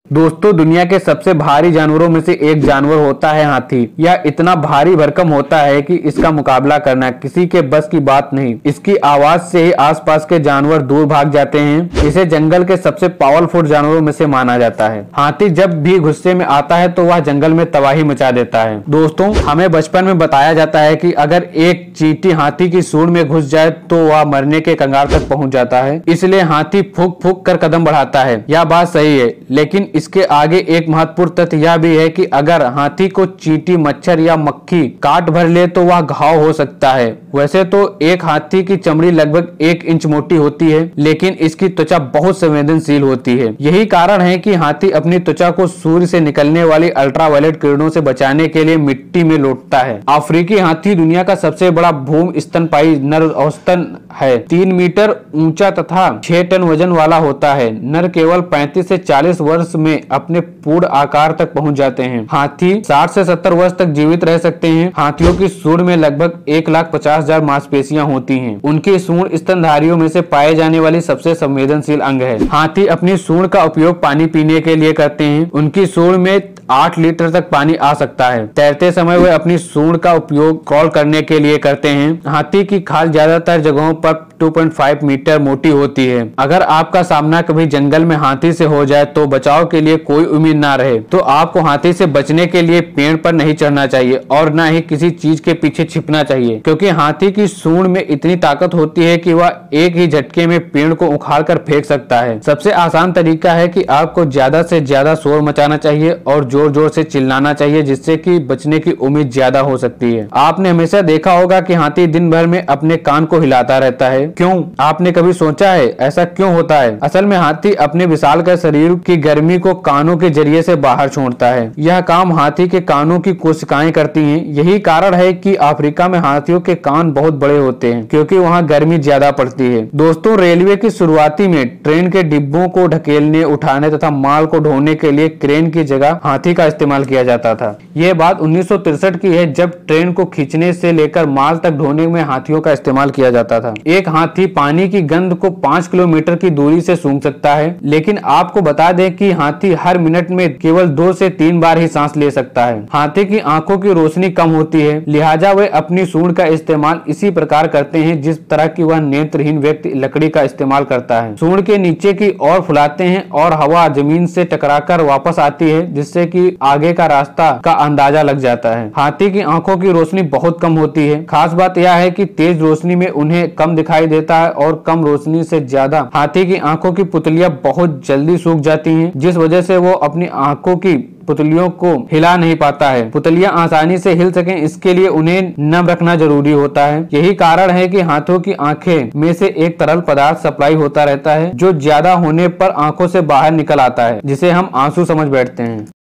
दोस्तों, दुनिया के सबसे भारी जानवरों में से एक जानवर होता है हाथी। यह इतना भारी भरकम होता है कि इसका मुकाबला करना किसी के बस की बात नहीं। इसकी आवाज से ही आसपास के जानवर दूर भाग जाते हैं। इसे जंगल के सबसे पावरफुल जानवरों में से माना जाता है। हाथी जब भी गुस्से में आता है तो वह जंगल में तबाही मचा देता है। दोस्तों, हमें बचपन में बताया जाता है कि अगर एक चींटी हाथी की सूंड में घुस जाए तो वह मरने के कगार तक पहुंच जाता है। इसलिए हाथी फूंक फूंक कर कदम बढ़ाता है। यह बात सही है, लेकिन इसके आगे एक महत्वपूर्ण तथ्य यह भी है कि अगर हाथी को चींटी, मच्छर या मक्खी काट भर ले तो वह घाव हो सकता है। वैसे तो एक हाथी की चमड़ी लगभग 1 इंच मोटी होती है, लेकिन इसकी त्वचा बहुत संवेदनशील होती है। यही कारण है कि हाथी अपनी त्वचा को सूर्य से निकलने वाली अल्ट्रावायलेट किरणों से बचाने के लिए मिट्टी में लौटता है। अफ्रीकी हाथी दुनिया का सबसे बड़ा भूमि स्तनपायी नर औसतन है 3 मीटर ऊंचा तथा 6 टन वजन वाला होता है। नर केवल 35 से 40 वर्ष में अपने पूर्ण आकार तक पहुंच जाते हैं। हाथी 60 से 70 वर्ष तक जीवित रह सकते हैं। हाथियों की सूंड में लगभग 1,50,000 मांसपेशियां होती हैं। उनकी सूंड स्तनधारियों में से पाए जाने वाली सबसे संवेदनशील अंग है। हाथी अपनी सूंड का उपयोग पानी पीने के लिए करते हैं। उनकी सूंड में 8 लीटर तक पानी आ सकता है। तैरते समय वे अपनी सूंड का उपयोग क्रॉल करने के लिए करते हैं। हाथी की खाल ज्यादातर जगहों पर 2.5 मीटर मोटी होती है। अगर आपका सामना कभी जंगल में हाथी से हो जाए तो बचाव के लिए कोई उम्मीद ना रहे तो आपको हाथी से बचने के लिए पेड़ पर नहीं चढ़ना चाहिए और न ही किसी चीज के पीछे छिपना चाहिए, क्योंकि हाथी की सूंड में इतनी ताकत होती है कि वह एक ही झटके में पेड़ को उखाड़ कर फेंक सकता है। सबसे आसान तरीका है कि आपको ज्यादा से ज्यादा शोर मचाना चाहिए और जोर जोर से चिल्लाना चाहिए, जिससे कि बचने की उम्मीद ज्यादा हो सकती है। आपने हमेशा देखा होगा कि हाथी दिन भर में अपने कान को हिलाता रहता है। क्यों? आपने कभी सोचा है ऐसा क्यों होता है? असल में हाथी अपने विशालकाय शरीर की गर्मी को कानों के जरिए से बाहर छोड़ता है। यह काम हाथी के कानों की कोशिकाएं करती हैं। यही कारण है कि अफ्रीका में हाथियों के कान बहुत बड़े होते हैं, क्योंकि वहाँ गर्मी ज्यादा पड़ती है। दोस्तों, रेलवे की शुरुआती में ट्रेन के डिब्बों को ढकेलने, उठाने तथा माल को ढोने के लिए क्रेन की जगह हाथी का इस्तेमाल किया जाता था। यह बात 1963 की है, जब ट्रेन को खींचने से लेकर माल तक ढोने में हाथियों का इस्तेमाल किया जाता था। एक हाथी पानी की गंध को 5 किलोमीटर की दूरी से सूंघ सकता है, लेकिन आपको बता दें कि हाथी हर मिनट में केवल 2 से 3 बार ही सांस ले सकता है। हाथी की आंखों की रोशनी कम होती है, लिहाजा वे अपनी सूंड का इस्तेमाल इसी प्रकार करते हैं जिस तरह की वह नेत्रहीन व्यक्ति लकड़ी का इस्तेमाल करता है। सूंड के नीचे की ओर फुलाते हैं और हवा जमीन से टकराकर वापस आती है, जिससे कि आगे का रास्ता का अंदाजा लग जाता है। हाथी की आंखों की रोशनी बहुत कम होती है। खास बात यह है कि तेज रोशनी में उन्हें कम दिखाई देता है और कम रोशनी से ज्यादा हाथी की आंखों की पुतलियां बहुत जल्दी सूख जाती हैं, जिस वजह से वो अपनी आंखों की पुतलियों को हिला नहीं पाता है। पुतलियां आसानी से हिल सकें, इसके लिए उन्हें नम रखना जरूरी होता है। यही कारण है कि हाथों की आंखें में से एक तरल पदार्थ सप्लाई होता रहता है, जो ज्यादा होने पर आंखों से बाहर निकल आता है, जिसे हम आंसू समझ बैठते हैं।